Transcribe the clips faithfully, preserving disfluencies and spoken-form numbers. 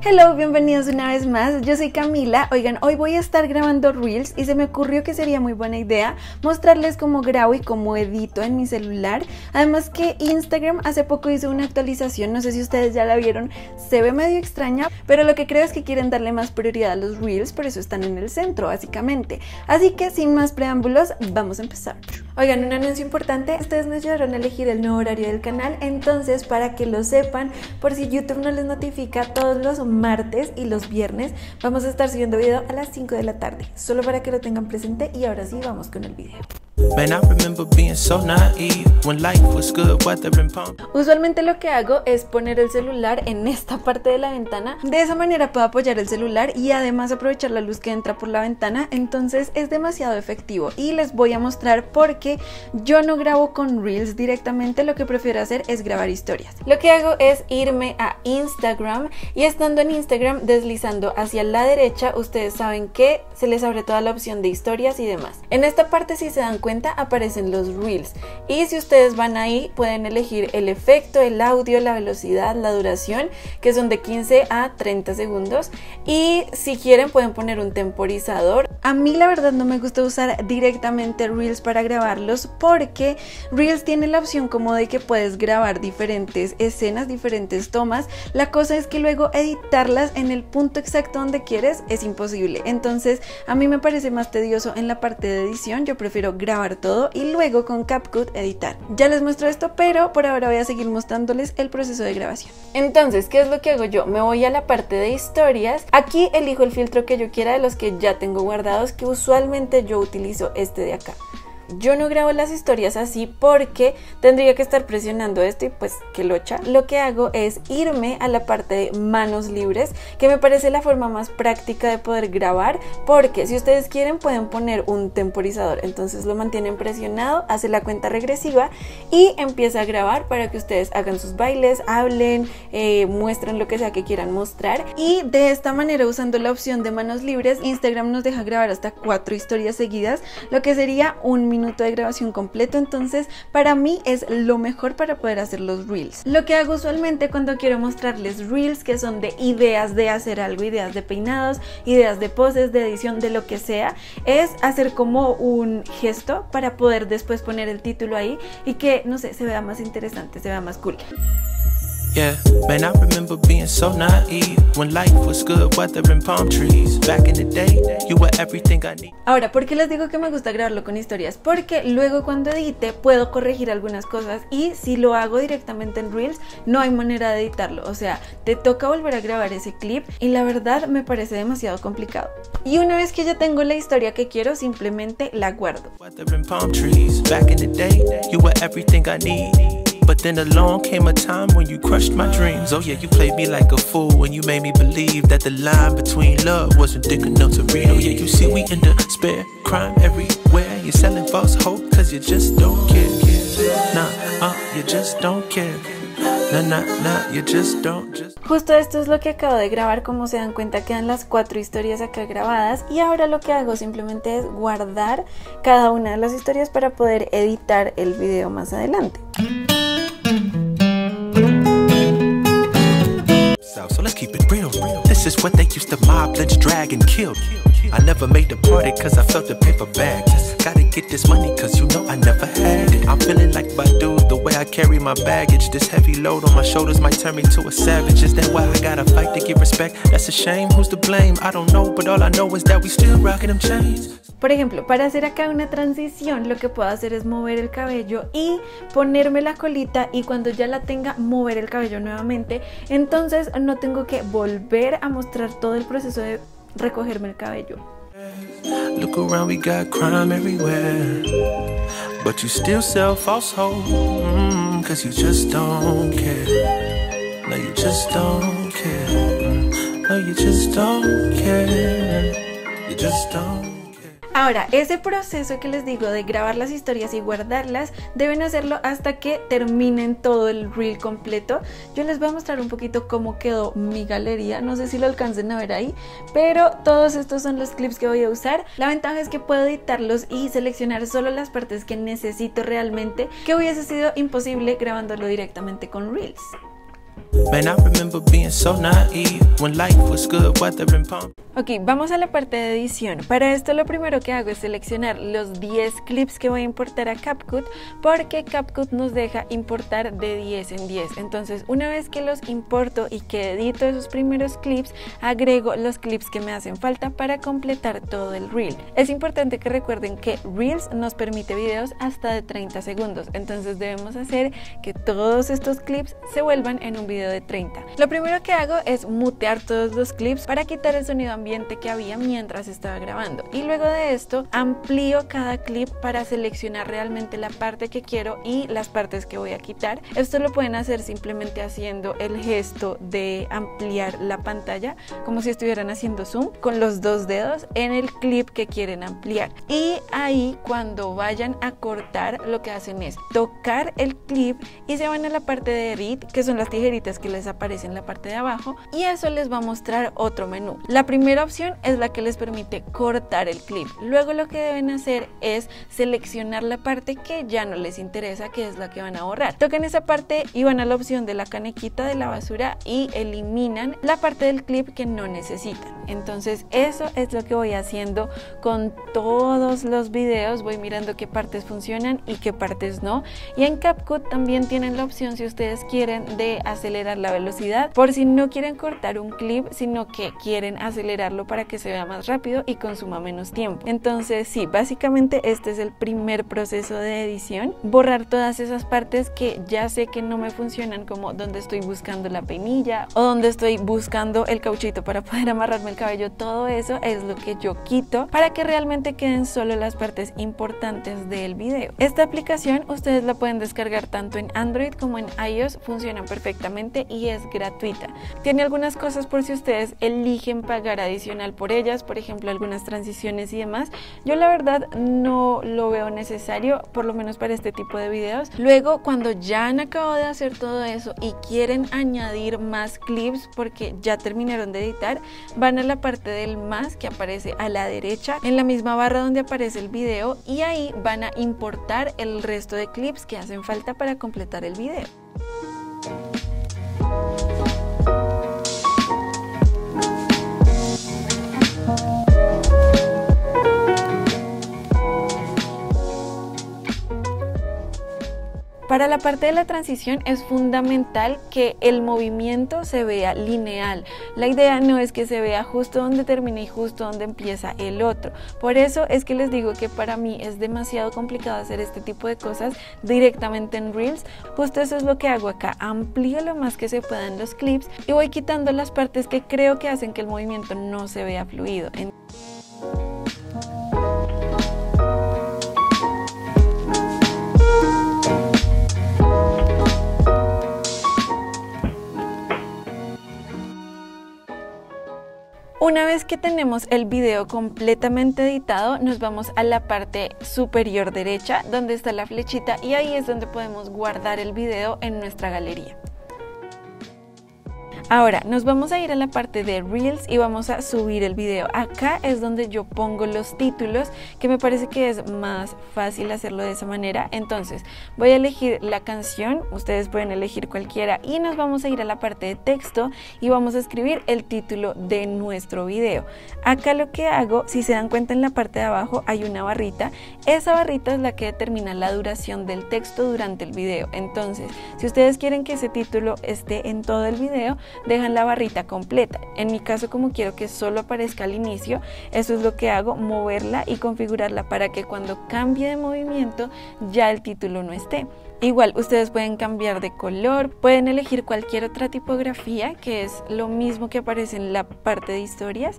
Hello, bienvenidos una vez más, yo soy Camila. Oigan, hoy voy a estar grabando Reels y se me ocurrió que sería muy buena idea mostrarles cómo grabo y cómo edito en mi celular. Además que Instagram hace poco hizo una actualización, no sé si ustedes ya la vieron, se ve medio extraña, pero lo que creo es que quieren darle más prioridad a los Reels, por eso están en el centro básicamente. Así que sin más preámbulos, vamos a empezar. Oigan, un anuncio importante, ustedes me ayudaron a elegir el nuevo horario del canal, entonces para que lo sepan, por si YouTube no les notifica, todos los martes y los viernes vamos a estar subiendo video a las cinco de la tarde, solo para que lo tengan presente. Y ahora sí, vamos con el video. Usualmente lo que hago es poner el celular en esta parte de la ventana, de esa manera puedo apoyar el celular y además aprovechar la luz que entra por la ventana, entonces es demasiado efectivo. Y les voy a mostrar por qué yo no grabo con Reels directamente, lo que prefiero hacer es grabar historias. Lo que hago es irme a Instagram y estando en Instagram deslizando hacia la derecha, ustedes saben que se les abre toda la opción de historias y demás. En esta parte, si se dan cuenta, aparecen los Reels y si ustedes van ahí pueden elegir el efecto, el audio, la velocidad, la duración, que son de quince a treinta segundos, y si quieren pueden poner un temporizador. A mí la verdad no me gusta usar directamente Reels para grabarlos porque Reels tiene la opción como de que puedes grabar diferentes escenas, diferentes tomas. La cosa es que luego editarlas en el punto exacto donde quieres es imposible, entonces a mí me parece más tedioso en la parte de edición. Yo prefiero grabar todo y luego con CapCut editar. Ya les muestro esto, pero por ahora voy a seguir mostrándoles el proceso de grabación. Entonces, ¿qué es lo que hago yo? Me voy a la parte de historias. Aquí elijo el filtro que yo quiera de los que ya tengo guardados, que usualmente yo utilizo este de acá. Yo no grabo las historias así porque tendría que estar presionando esto y pues que locha. Lo que hago es irme a la parte de manos libres, que me parece la forma más práctica de poder grabar, porque si ustedes quieren pueden poner un temporizador, entonces lo mantienen presionado, hace la cuenta regresiva y empieza a grabar para que ustedes hagan sus bailes, hablen, eh, muestren lo que sea que quieran mostrar. Y de esta manera, usando la opción de manos libres, Instagram nos deja grabar hasta cuatro historias seguidas, lo que sería un minuto de grabación completo. Entonces para mí es lo mejor para poder hacer los Reels. Lo que hago usualmente cuando quiero mostrarles Reels que son de ideas de hacer algo, ideas de peinados, ideas de poses, de edición, de lo que sea, es hacer como un gesto para poder después poner el título ahí y que, no sé, se vea más interesante, se vea más cool. Yeah, man, I remember being so naive when life was good, weather and palm trees. Back in the day, you were everything I need. Ahora, ¿por qué les digo que me gusta grabarlo con historias? Porque luego cuando edite puedo corregir algunas cosas y si lo hago directamente en Reels no hay manera de editarlo, o sea, te toca volver a grabar ese clip y la verdad me parece demasiado complicado. Y una vez que ya tengo la historia que quiero, simplemente la guardo. Weather and palm trees. Back in the day, you were everything I need. But then along came a time when you crushed my dreams. Oh yeah, you played me like a fool when you made me believe that the line between love wasn't thick enough to read. Oh yeah, you see we in despair, crime everywhere. You're selling false hope cause you just don't care. Nah, uh, you just don't care. Nah, nah, nah, you just don't just... Justo esto es lo que acabo de grabar. Como se dan cuenta, quedan las cuatro historias acá grabadas y ahora lo que hago simplemente es guardar cada una de las historias para poder editar el video más adelante. So let's keep it real. This is what they used to mob, lynch, drag, and kill. I never made the party cause I felt the paper bag. Just gotta get this money cause you know I never had it. I'm feeling like Badu, the way I carry my baggage. This heavy load on my shoulders might turn me to a savage. Is that why I gotta fight to get respect? That's a shame, who's to blame? I don't know, but all I know is that we still rocking them chains. Por ejemplo, para hacer acá una transición, lo que puedo hacer es mover el cabello y ponerme la colita, y cuando ya la tenga, mover el cabello nuevamente. Entonces no tengo que volver a mostrar todo el proceso de recogerme el cabello. Look around, we got crime everywhere, but you still sell false hope, mm, cause you just don't care. No, you just don't care. Mm, no, you just don't care. You just don't. Ahora, ese proceso que les digo de grabar las historias y guardarlas, deben hacerlo hasta que terminen todo el reel completo. Yo les voy a mostrar un poquito cómo quedó mi galería, no sé si lo alcancen a ver ahí, pero todos estos son los clips que voy a usar. La ventaja es que puedo editarlos y seleccionar solo las partes que necesito realmente, que hubiese sido imposible grabándolo directamente con Reels. Man, I remember being so naive when life was good, weather in Palm. Ok, vamos a la parte de edición. Para esto lo primero que hago es seleccionar los diez clips que voy a importar a CapCut, porque CapCut nos deja importar de diez en diez. Entonces, una vez que los importo y que edito esos primeros clips, agrego los clips que me hacen falta para completar todo el reel. Es importante que recuerden que Reels nos permite videos hasta de treinta segundos, entonces debemos hacer que todos estos clips se vuelvan en un video de treinta. Lo primero que hago es mutear todos los clips para quitar el sonido ambiente que había mientras estaba grabando, y luego de esto amplío cada clip para seleccionar realmente la parte que quiero y las partes que voy a quitar. Esto lo pueden hacer simplemente haciendo el gesto de ampliar la pantalla como si estuvieran haciendo zoom con los dos dedos en el clip que quieren ampliar, y ahí cuando vayan a cortar lo que hacen es tocar el clip y se van a la parte de edit, que son las tijeritas que les aparecen en la parte de abajo, y eso les va a mostrar otro menú. La primera opción es la que les permite cortar el clip. Luego lo que deben hacer es seleccionar la parte que ya no les interesa, que es la que van a borrar. Tocan esa parte y van a la opción de la canequita de la basura y eliminan la parte del clip que no necesitan. Entonces eso es lo que voy haciendo con todos los videos. Voy mirando qué partes funcionan y qué partes no. Y en CapCut también tienen la opción, si ustedes quieren, de acelerar la velocidad por si no quieren cortar un clip, sino que quieren acelerarlo para que se vea más rápido y consuma menos tiempo. Entonces sí, básicamente este es el primer proceso de edición: borrar todas esas partes que ya sé que no me funcionan, como donde estoy buscando la peinilla o donde estoy buscando el cauchito para poder amarrarme el cabello. Todo eso es lo que yo quito para que realmente queden solo las partes importantes del video. Esta aplicación ustedes la pueden descargar tanto en Android como en iOS, funciona perfectamente y es gratuita. Tiene algunas cosas por si ustedes eligen pagar adicional por ellas, por ejemplo algunas transiciones y demás. Yo la verdad no lo veo necesario, por lo menos para este tipo de videos. Luego, cuando ya han acabado de hacer todo eso y quieren añadir más clips porque ya terminaron de editar, van a la parte del más que aparece a la derecha en la misma barra donde aparece el video, y ahí van a importar el resto de clips que hacen falta para completar el video. Para la parte de la transición es fundamental que el movimiento se vea lineal. La idea no es que se vea justo donde termina y justo donde empieza el otro. Por eso es que les digo que para mí es demasiado complicado hacer este tipo de cosas directamente en Reels. Justo eso es lo que hago acá: amplío lo más que se pueda en los clips y voy quitando las partes que creo que hacen que el movimiento no se vea fluido. Una vez que tenemos el video completamente editado, nos vamos a la parte superior derecha donde está la flechita, y ahí es donde podemos guardar el video en nuestra galería. Ahora nos vamos a ir a la parte de Reels y vamos a subir el video. Acá es donde yo pongo los títulos, que me parece que es más fácil hacerlo de esa manera. Entonces voy a elegir la canción, ustedes pueden elegir cualquiera, y nos vamos a ir a la parte de texto y vamos a escribir el título de nuestro video. Acá lo que hago, si se dan cuenta, en la parte de abajo hay una barrita. Esa barrita es la que determina la duración del texto durante el video. Entonces, si ustedes quieren que ese título esté en todo el video, dejan la barrita completa. En mi caso, como quiero que solo aparezca al inicio, eso es lo que hago: moverla y configurarla para que cuando cambie de movimiento ya el título no esté. Igual ustedes pueden cambiar de color, pueden elegir cualquier otra tipografía, que es lo mismo que aparece en la parte de historias.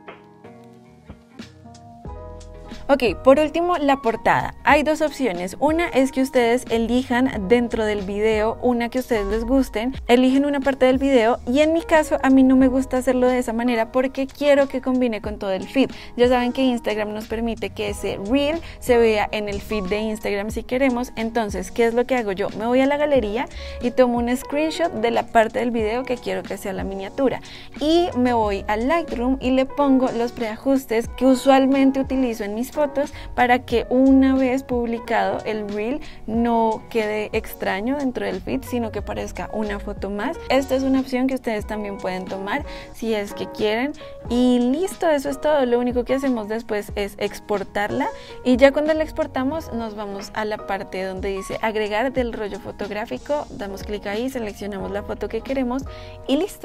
Ok, por último, la portada. Hay dos opciones. Una es que ustedes elijan dentro del video una que a ustedes les gusten, eligen una parte del video, y en mi caso a mí no me gusta hacerlo de esa manera porque quiero que combine con todo el feed. Ya saben que Instagram nos permite que ese reel se vea en el feed de Instagram si queremos. Entonces, ¿qué es lo que hago yo? Me voy a la galería y tomo un screenshot de la parte del video que quiero que sea la miniatura, y me voy a Lightroom y le pongo los preajustes que usualmente utilizo en mis fotos para que una vez publicado el reel no quede extraño dentro del feed, sino que parezca una foto más. Esta es una opción que ustedes también pueden tomar si es que quieren. Y listo, eso es todo. Lo único que hacemos después es exportarla y ya cuando la exportamos nos vamos a la parte donde dice agregar del rollo fotográfico, damos clic ahí, seleccionamos la foto que queremos y listo.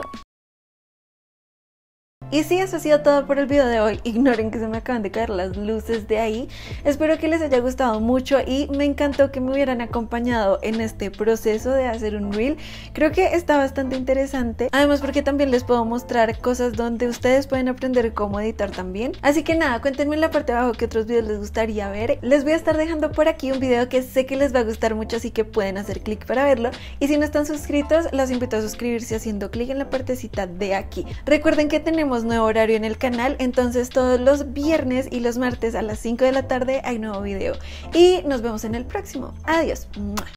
Y sí, eso ha sido todo por el video de hoy. Ignoren que se me acaban de caer las luces de ahí. Espero que les haya gustado mucho y me encantó que me hubieran acompañado en este proceso de hacer un reel. Creo que está bastante interesante, además porque también les puedo mostrar cosas donde ustedes pueden aprender cómo editar también. Así que nada, cuéntenme en la parte de abajo qué otros videos les gustaría ver. Les voy a estar dejando por aquí un video que sé que les va a gustar mucho, así que pueden hacer clic para verlo. Y si no están suscritos, los invito a suscribirse haciendo clic en la partecita de aquí. Recuerden que tenemos nuevo horario en el canal, entonces todos los viernes y los martes a las cinco de la tarde hay nuevo video y nos vemos en el próximo. Adiós.